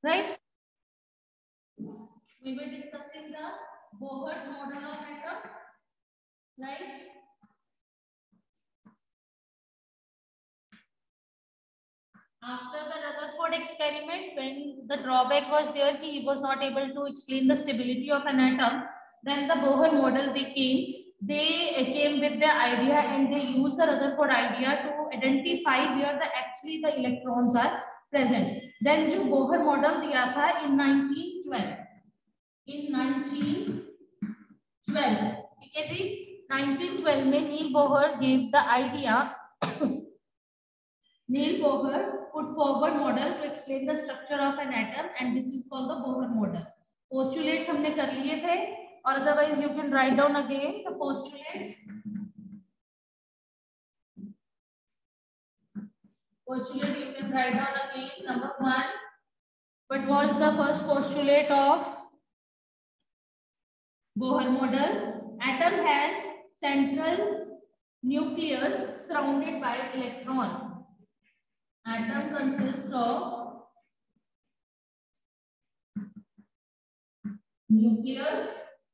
right? We were discussing the Bohr's model of atom, right? After the Rutherford experiment, when the drawback was there, he was not able to explain the stability of an atom, then the Bohr model they came with the idea, and they used the Rutherford idea to identify where the electrons are present. Then जो Bohr model दिया था in 1912, ठीक है जी, 1912 में Neil Bohr gave the idea. Neil Bohr put forward model to explain the structure of an atom, and this is called the Bohr model. Postulates हमने कर लिए थे, or otherwise you can write down again the postulates. Postulate you can write down again. Number 1. What was the first postulate of Bohr model? Atom has central nucleus surrounded by electron. Atom consists of nucleus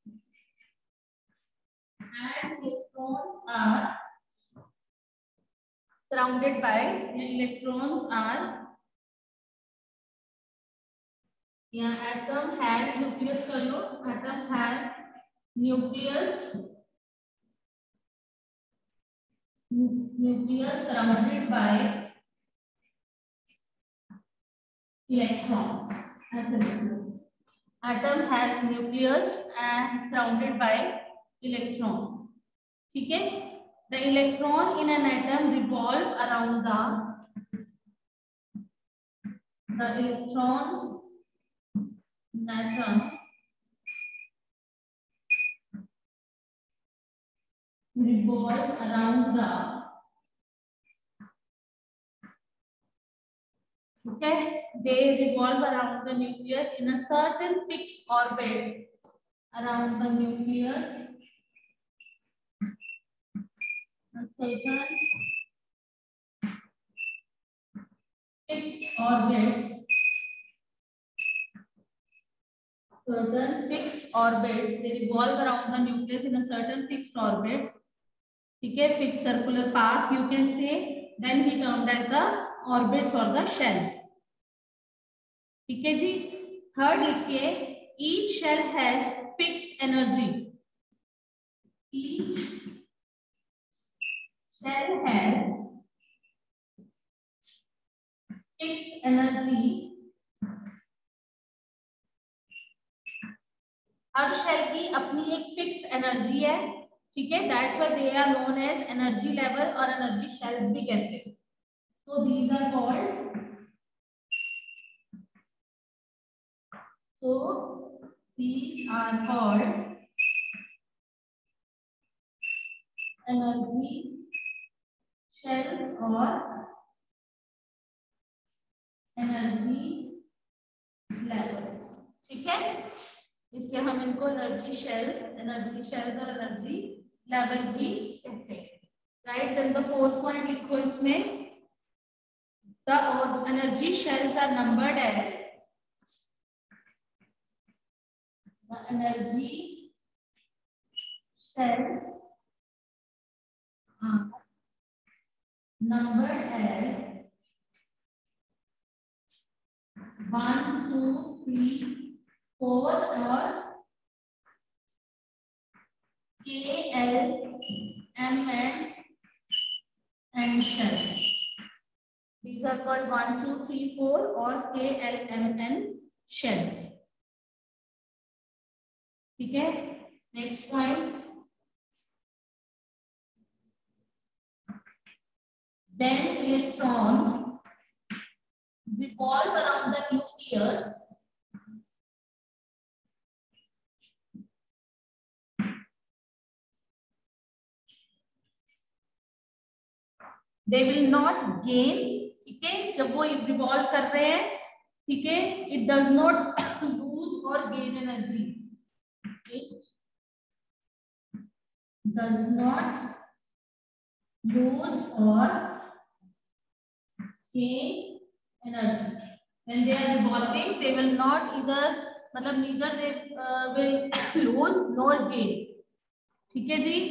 and electrons are surrounded by atom has nucleus surrounded by electrons. Atom has nucleus and surrounded by electron. ठीक है? The electron in an atom revolve around the electrons in atom revolve around they revolve around the nucleus in a certain fixed orbit around the nucleus. Certain fixed orbits, they revolve around the nucleus in a certain fixed orbits. Okay, fixed circular path you can say. Then we termed as the orbits or the shells. Okay जी. Third लिखिए, each shell has fixed energy. Each shell has fixed energy. हर shell की अपनी एक fixed energy है, ठीक है. That's why they are known as energy level और एनर्जी शेल्स भी कहते हैं. So these are called energy shells or energy levels. ठीक है, इसलिए हम इनको एनर्जी शेल्स और एनर्जी लेवल भी कहते हैं. Right. Then the fourth point लिखो इसमें, the energy shells are numbered as numbered as 1, 2, 3, 4 or K, L, M and shells. These are called 1, 2, 3, 4 or K, L, M and shell. ठीक है. Next point. When electrons revolve around the nucleus, they will not gain. ठीक है, जब वो revolve कर रहे हैं, ठीक है, it does not lose or gain energy. It does not lose or gain energy. when they are revolving they will not either मतलब neither they will lose nor gain. ठीक है जी,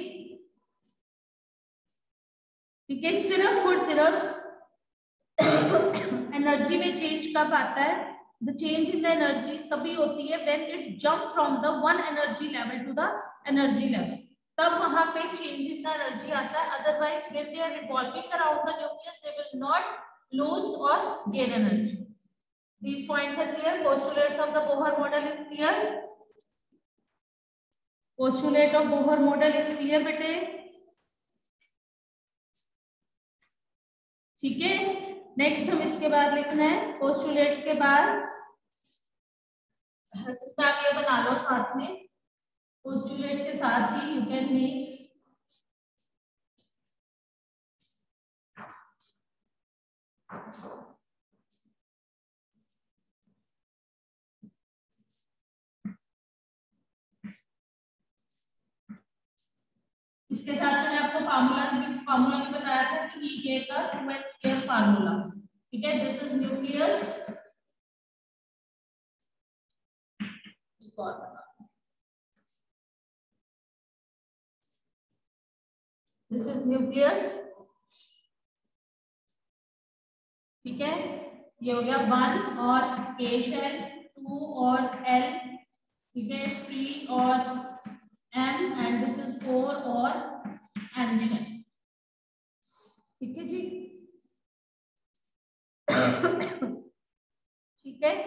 ठीक है. सिर्फ और सिर्फ एनर्जी में चेंज कब आता है? The change in the energy तभी होती है when it jump from the one energy level to the energy level, तब वहां पे चेंज इन द एनर्जी आता है. Otherwise when they are revolving around the nucleus they will not lose or gain energy. These points are clear. Postulates of the Bohr model is clear. Postulate of Bohr model is clear बेटे, ठीक है. Next हम इसके बाद लिखना है postulates के बाद, इसमें आप ये बना लो साथ में पोस्टुलेट्स के साथ ही यू कैन मेक इसके साथ मैंने आपको फार्मूला भी बताया था कि ये का 2n² फार्मूला. ठीक है, this is nucleus, this is nucleus. ठीक है, ये हो गया 1 और K शेल, 2 और L, ठीक है, 3 और M एंड दिस इज 4 और N शेल. ठीक है जी, ठीक है.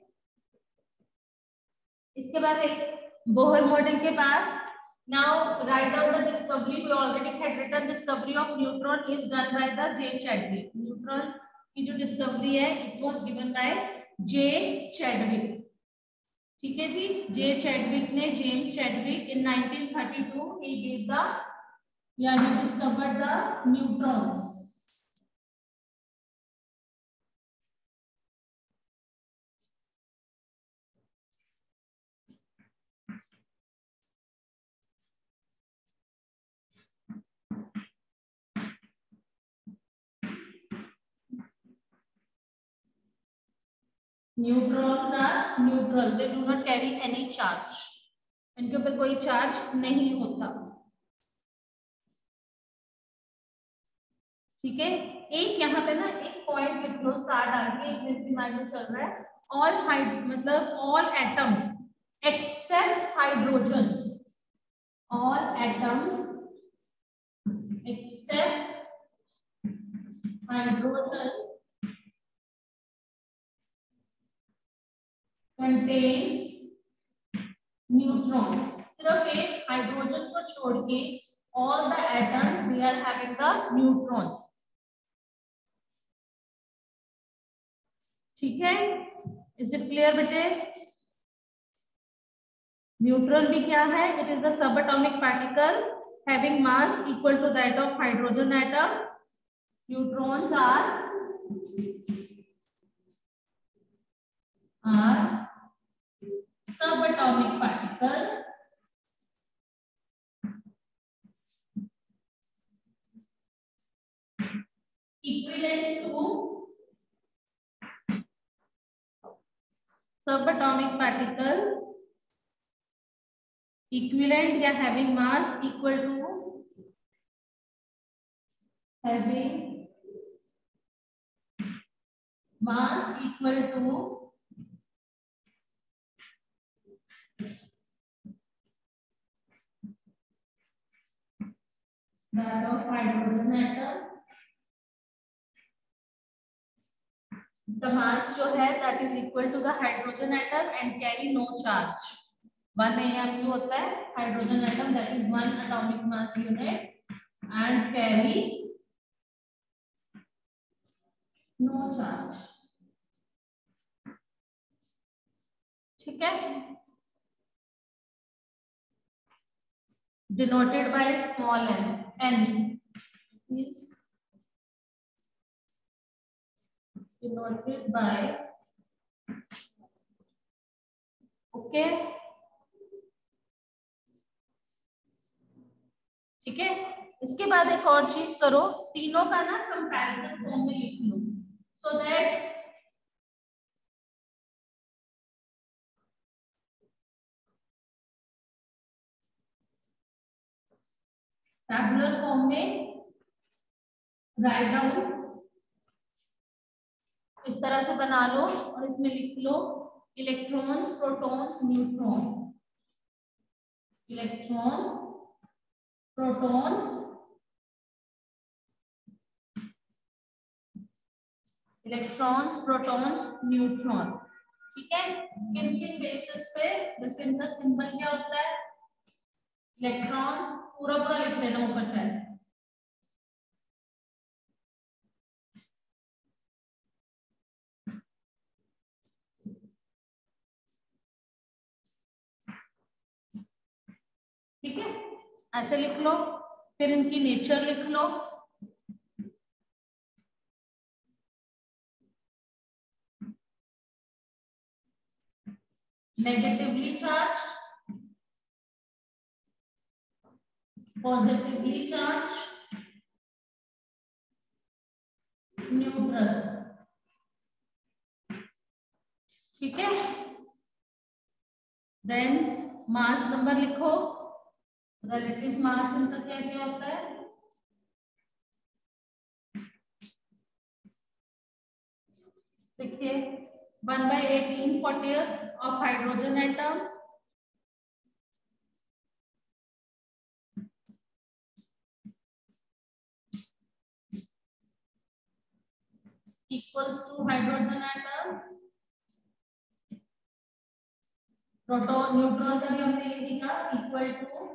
इसके बाद एक बोहर मॉडल के बाद now write down the discovery. We already had written discovery of neutron is done by the J Chadwick. Neutron की जो डिस्कवरी है it was given by J Chadwick. ठीक है जी, जे चैडविक ने, जेम्स चैडविक इन 1932 ही gave the या he discovered the neutrons. Neutrons are neutral. They do not carry any charge. इनके ऊपर कोई चार्ज नहीं होता. ठीक है, एक यहाँ पे ना एक पॉइंट लिख लो स्टार डाल के, एक मेरे दिमाग में चल रहा है. ऑल मतलब all atoms except hydrogen, all atoms except hydrogen contains neutron. सिर्फ एक हाइड्रोजन को छोड़ के all the atoms we are having the neutrons. ठीक है, इज इट क्लियर बेटे? न्यूट्रॉन भी क्या है? It is the subatomic particle having mass equal to that of hydrogen atom. Neutrons are subatomic particle equivalent to subatomic particle equivalent या having mass equal to having mass equal to that of hydrogen atom. The mass जो है that is equal to the hydrogen atom and carry no charge. 1 AMU होता है hydrogen atom, that is 1 atomic mass unit and carry no charge. ठीक है, denoted by small n. N is denoted by okay. ठीक है, इसके बाद एक और चीज करो, तीनों का ना कंपैरिजन फॉर्म में लिख लो so that टैबुलर फॉर्म में राइट डाउन इस तरह से बना लो और इसमें लिख लो electrons, protons, neutron. Electrons, protons, electrons, protons, neutron. ठीक है, किन किन बेसिस पे? जैसे इनका सिंबल क्या होता है? इलेक्ट्रॉन्स, पूरा पूरा लिख लेना ऊपर चाहे। ठीक है, ऐसे लिख लो। फिर इनकी नेचर लिख लो। Negatively charge, positively charge, neutral. ठीक है, देन मास नंबर लिखो। रिलेटिव मास इनका क्या क्या होता है? देखिए 1/1840 of hydrogen atom equals to hydrogen atom. Proton neutron का भी हमने ये लिखा इक्वल टू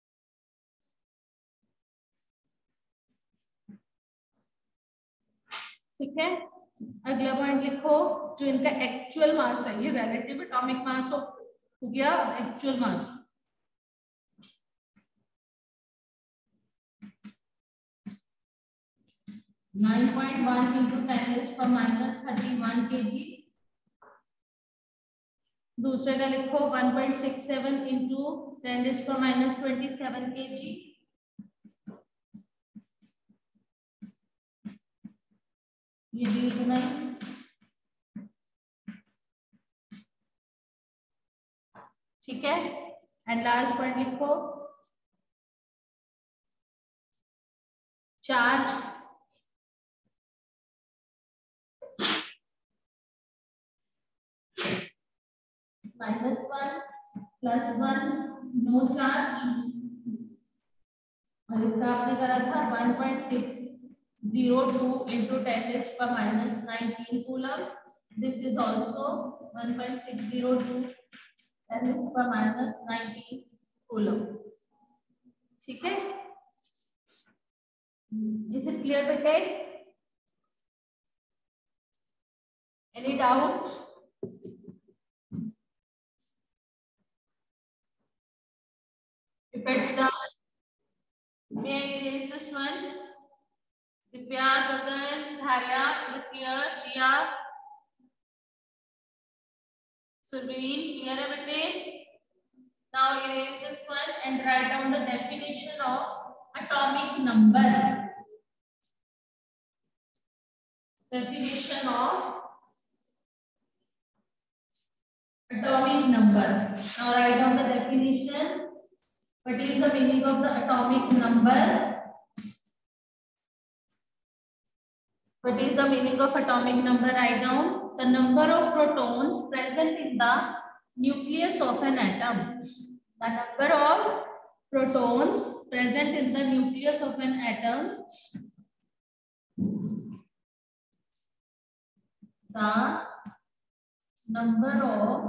ठीक है। अगला पॉइंट लिखो जो इनका एक्चुअल मास है, ये रिलेटिव एटॉमिक मास हो गया, एक्चुअल मास 9.1 into 10⁻³ kg। दूसरे का लिखो 1.67 into 10⁻27 kg। ये भी इतना ही। ठीक है, एंड लास्ट पॉइंट लिखो चार्ज -1 +1 नो चार्ज, और इसका आपने करा था 1.602 into 10⁻⁹ coulomb. This is also 1.602 10⁻⁹ coulomb. ठीक है, इज इट क्लियर बेटे? Any doubt? If it's done, may I erase this one? Divya, Gagan, Dharya, is it clear? Jia, Surbeen, clear है बेटे? Now erase this one and write down the definition of atomic number. Definition of atomic number. Now write down the definition. What is the meaning of the atomic number? What is the meaning of atomic number? Write down the number of protons present in the nucleus of an atom. The number of protons present in the nucleus of an atom. The number of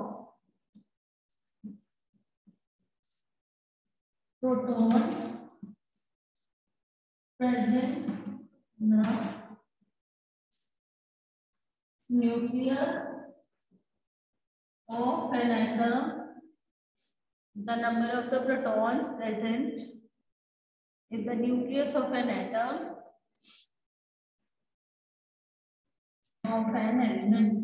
protons present in the nucleus of an atom. The number of the protons present in the nucleus of an atom of an element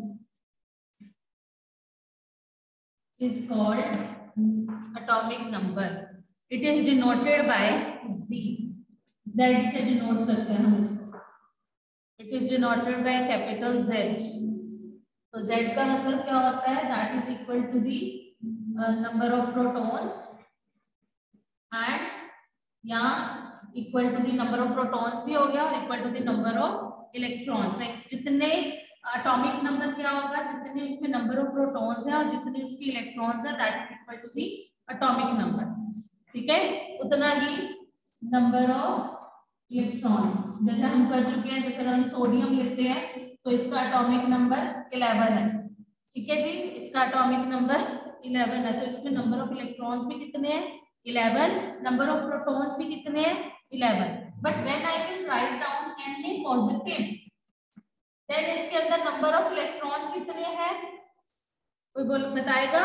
is called atomic number. It is denoted by Z. Z से denote करते हैं हम इसको. It is denoted by capital Z. तो Z का मतलब क्या होता है? That is equal to the number of protons, and यहाँ equal to the number of protons भी हो गया और equal to the number of electrons. Like जितने एटॉमिक नंबर क्या होगा, जितने उसमें नंबर ऑफ प्रोटॉन्स है और जितने उसके इलेक्ट्रॉन्स है, that is equal to the atomic number. ठीक है, उतना ही नंबर ऑफ इलेक्ट्रॉन्स। जैसे हम कर चुके हैं, जैसे अगर हम सोडियम लेते हैं तो इसका एटॉमिक नंबर 11 है। ठीक है जी, इसका एटॉमिक नंबर 11 है, तो इसमें नंबर ऑफ इलेक्ट्रॉन्स भी कितने हैं, 11, नंबर ऑफ प्रोटॉन्स भी कितने हैं, 11। But when I will write down Na positive, then इसके अंदर नंबर ऑफ इलेक्ट्रॉन्स कितने हैं, कोई बोल बताएगा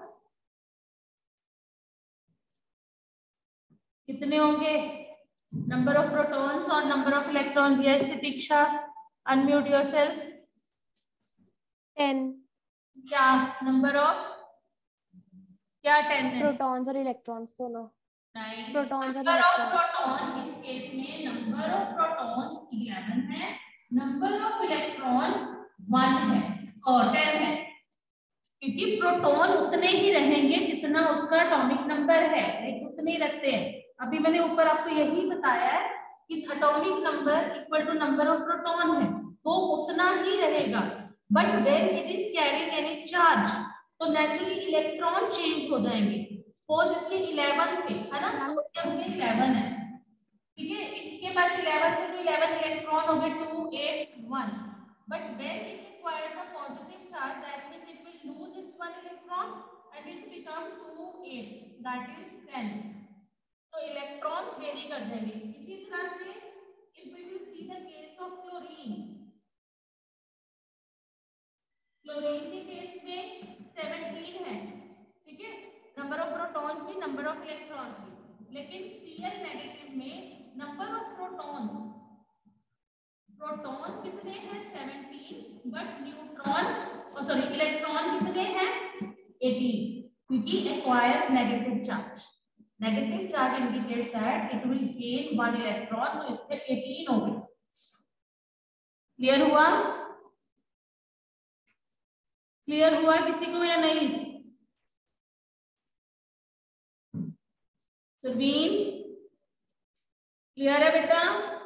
कितने होंगे? नंबर ऑफ प्रोटॉन्स और number of electrons. Yes Titiksha, unmute yourself. 10। क्या नंबर ऑफ, क्या 10 है? प्रोटॉन्स और इलेक्ट्रॉन्स दोनों। नहीं, प्रोटॉन्स और नंबर ऑफ इलेक्ट्रॉन्स। प्रोटॉन, इस केस में नंबर ऑफ प्रोटॉन्स 11 है, नंबर ऑफ इलेक्ट्रॉन 1 है और 10 है, क्योंकि प्रोटॉन उतने ही रहेंगे जितना उसका एटॉमिक नंबर है, एक उतने ही रखते हैं। अभी मैंने ऊपर आपको यही बताया है कि atomic number equal to number of proton है, वो उतना ही रहेगा। But when it is carrying any charge, तो नेचुरली इलेक्ट्रॉन चेंज हो जाएंगे। सपोज इसके 11 थे, है ना, सोडियम के 11 है, ठीक है, इसके पास 11 थे तो 11 इलेक्ट्रॉन हो गए 2 8 1। But when it acquires a positive charge, that means it will lose its one electron and it become 2 8, that is 10। तो इलेक्ट्रॉन्स वेरी कर देंगे। इसी तरह से if we will see the case of chlorine, chlorine के case में 17 है, ठीक है, नंबर ऑफ प्रोटॉन्स भी नंबर ऑफ इलेक्ट्रॉन्स भी। लेकिन Cl नेगेटिव में नंबर ऑफ प्रोटॉन्स कितने हैं, 17, बट न्यूट्रॉन सॉरी इलेक्ट्रॉन कितने हैं, 18, क्योंकि acquire negative charge. Negative charge indicates that it will gain 1 electron, तो इसके 18 हो गए। क्लियर हुआ? क्लियर हुआ किसी को या नहीं? सुरवीन क्लियर है बेटा?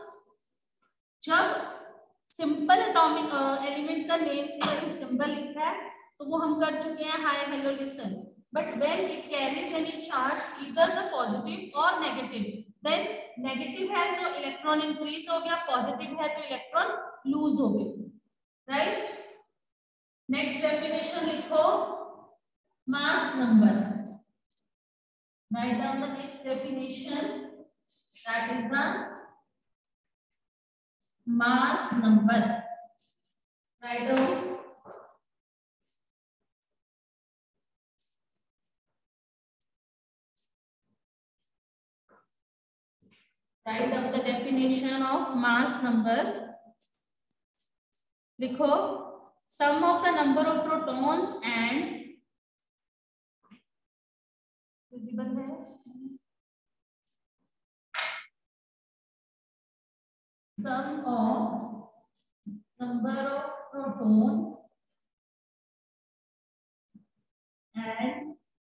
जब सिंपल एटॉमिक एलिमेंट का नेम सिंबल लिखा है तो वो हम कर चुके हैं, hi hello listen. But when it carries any charge either the positive और नेगेटिव, देन नेगेटिव है तो इलेक्ट्रॉन इंक्रीज हो गया, पॉजिटिव है तो इलेक्ट्रॉन लूज हो गए, राइट? नेक्स्ट डेफिनेशन लिखो, mass number. Write down the next definition, that is the mass number. Write down. Write down the definition of mass number. लिखो, sum of the number of protons and visible है, sum of number of protons and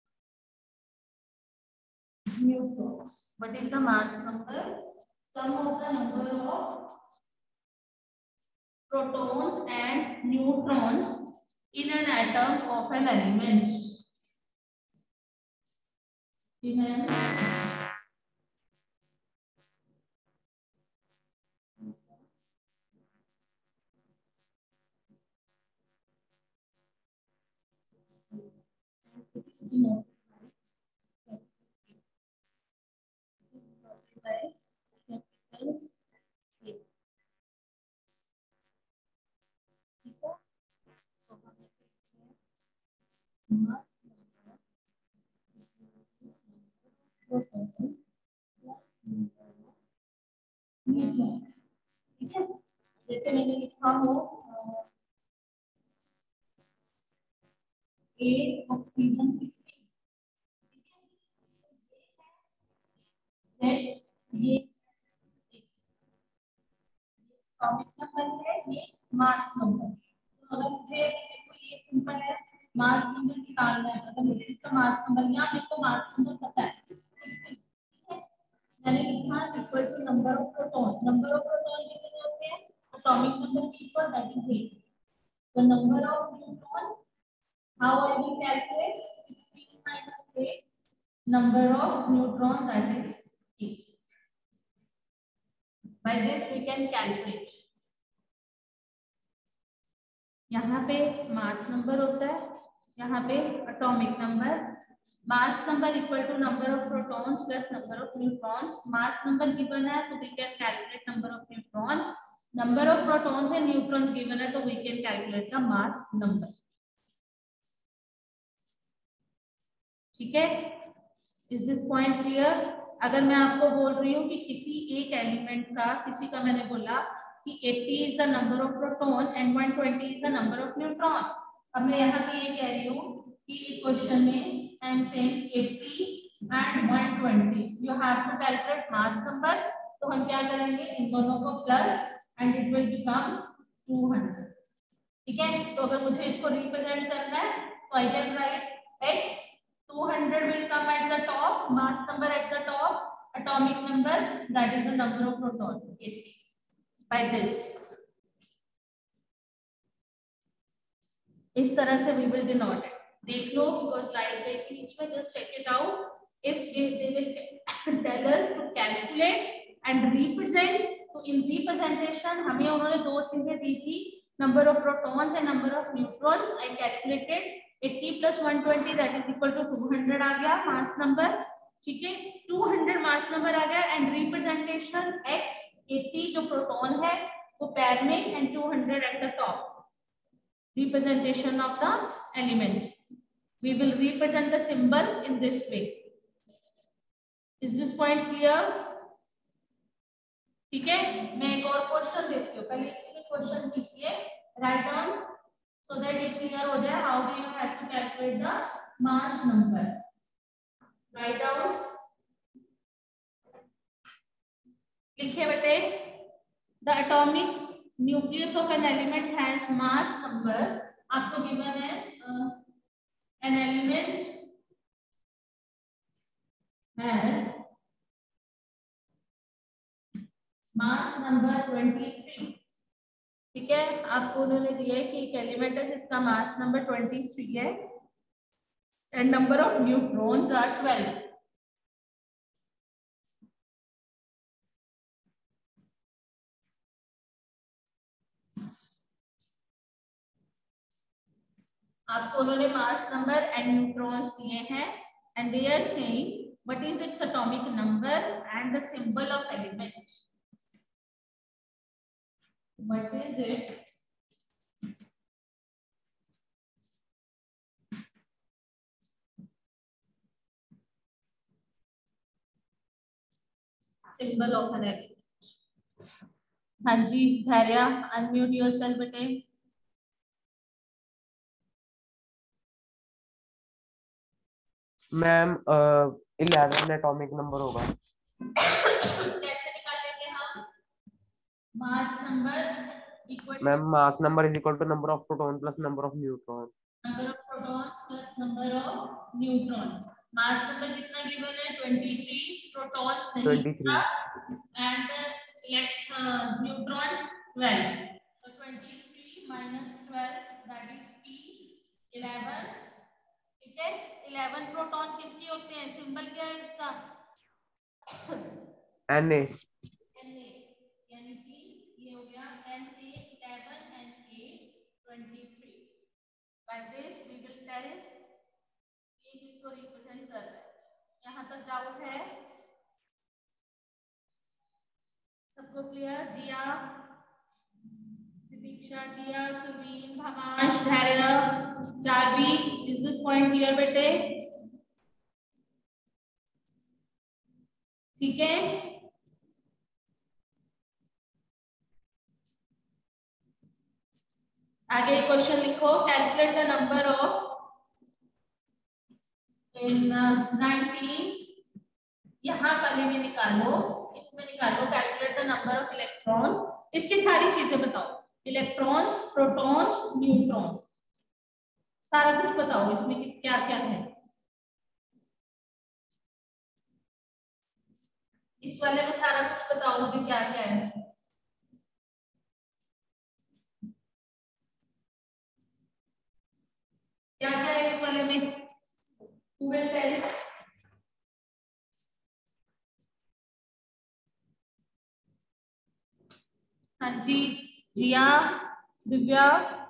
neutrons. What is the mass number? Sum of the number of protons and neutrons in an atom of an element. In an ठीक है, जैसे मैंने लिखा हो A oxygen 16, ये atomic number है, ये मास number. तो अगर मुझे ये सिंपल है, मास नंबर निकालना है, मतलब मुझे इसका मास नंबर, यहाँ मेरे को मास नंबर पता है, मैंने लिखा equal to number of proton. Number of proton कितने होते हैं? एटॉमिक नंबर की equal, that is 8। The number of neutron, how I will calculate? 16 minus 8, number of neutron, that is 8. By this we can calculate. यहाँ पे mass number होता है, यहाँ पे atomic number. Mass number equal to number of protons plus number of neutrons. Mass number given है तो we can calculate number of neutrons. Number of protons and neutrons given है तो we can calculate the mass number. ठीक है, is this point clear? अगर मैं आपको बोल रही हूँ कि किसी एक एलिमेंट का, किसी का मैंने बोला कि 80 is the number of proton and 120 is the number of neutron. अब मैं यहाँ पे ये कह रही हूँ कि क्वेश्चन में I am saying 80 and 120, you have to calculate mass number. तो हम क्या करेंगे, इन दोनों को plus and it will become 200। ठीक है, तो अगर मुझे इसको रिप्रेजेंट करना है तो I can write x 200 will come at the top, mass number at the top, atomic number, that is the number of proton, 80. By this, इस तरह से we will denote it. देख लो, because slide देख लीजिए, just check it out. If they will tell us to calculate and represent, तो in representation हमें उन्होंने दो चीजें दी थी, number of protons and number of neutrons. I calculated 80 plus 120, that is equal to 200 आ गया मास number. ठीक है, 200 मास नंबर आ गया एंड रिप्रेजेंटेशन x 80 जो प्रोटॉन है वो पैर में and 200 at the top, representation of the element. We will represent the symbol in this way. Is this point clear? ठीक है, मैं एक और क्वेश्चन देती हूँ, पहले इसके क्वेश्चन कीजिए, write down so that it clear हो जाए how do you have to calculate the mass number. Write down, लिखिए बेटे, the atomic nucleus of an element has mass number. आपको given है an element has mass number 23. ठीक है, आपको उन्होंने दिया है कि एक एलिमेंट है जिसका मास नंबर 23 है and number of neutrons are 12. आपको उन्होंने मास नंबर एंड न्यूट्रॉन्स दिए हैं and they are saying what is its atomic number and the symbol of element. What is it symbol of an element. हाँ जी Dhairya, unmute yourself बेटे. Ma'am 11 atomic number होगा. कैसे निकालेंगे हम? Mass number equal ma'am mass number is equal to number of proton plus number of neutron. Number of protons plus number of neutron. Mass number कितना given है? 23. Protons नहीं 23 and let's neutron 12. तो 23 minus 12 that is P 11. ठीक है, 11 proton किसके होते हैं? Symbol क्या है इसका? Na. यानी कि ये हो गया Na 11 Na 23. By this we will tell ये किसको रिप्रेजेंट कर रहा है. यहाँ तक डाउट है? सबको clear? Jiya, Diksha, Jiya, Suveen, Bhavansh, Dhairya, Jarvi, is this point clear बेटे? ठीक है, आगे क्वेश्चन लिखो. Calculate the number of in 19. यहाँ वाले में निकालो, इसमें निकालो. Calculate the number of electrons. इसकी सारी चीजें बताओ, इलेक्ट्रॉन्स, प्रोटॉन्स, न्यूट्रॉन्स, सारा कुछ बताओ इसमें क्या क्या है. इस वाले में सारा कुछ बताओ मुझे क्या क्या है। क्या क्या है इस वाले में? Who will tell? हाँ जी, जिया, दिव्या,